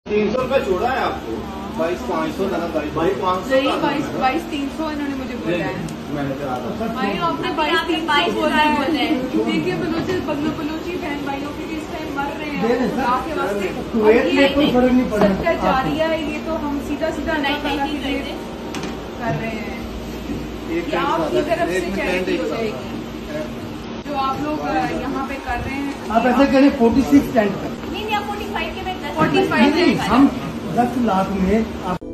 300 रुपए छोड़ा है आपको। 22,500 ना 22,500 नहीं 22,300 इन्होंने मुझे बोला है। मैंने कहा भाई आपने 22,300 बोला है। देखिए बलोची बहन भाइयों के इस टाइम मर रहे हैं के वास्ते। सबका जारिया है ये, तो हम सीधा कर रहे हैं। आपकी तरफ से चैरिटी हो जाएगी जो आप लोग यहाँ पे कर रहे हैं। आप ऐसा करें 46 टेंट नहीं आप 45 के में 45 हम 10 लाख में आप